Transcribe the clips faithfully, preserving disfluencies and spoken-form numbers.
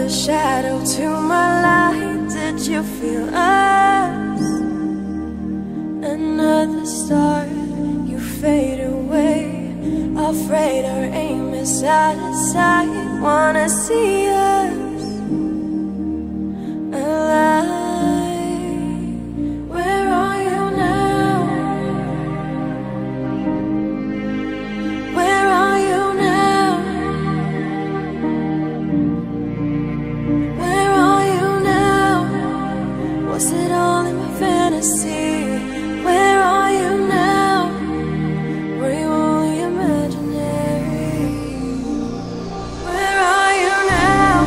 a shadow to my light. Did you feel us? Another star, you fade away. Afraid our aim is out of sight. Wanna see us alive. Where are you now? Where are you now? Where are you now? Was it all in my fantasy? Where are you now? Were you only imaginary? Where are you now?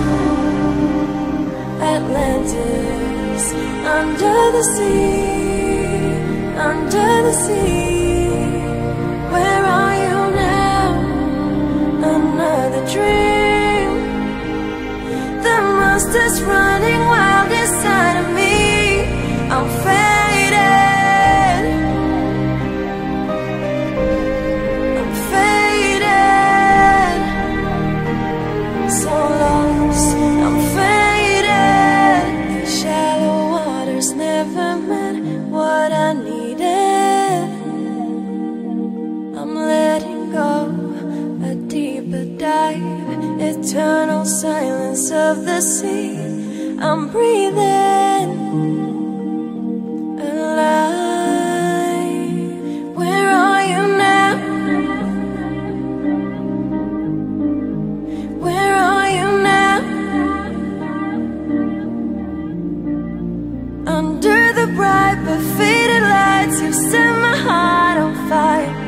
Atlantis, under the sea, under the sea. Where are you now? Another dream. The monster's running wild inside of me. I'm faded, I'm faded, so lost, I'm faded. These shallow waters never meant what I needed. I'm letting go, a deeper dive, eternal silence of the sea. I'm breathing alive. Where are you now? Where are you now? Under the bright but faded lights, you set my heart on fire.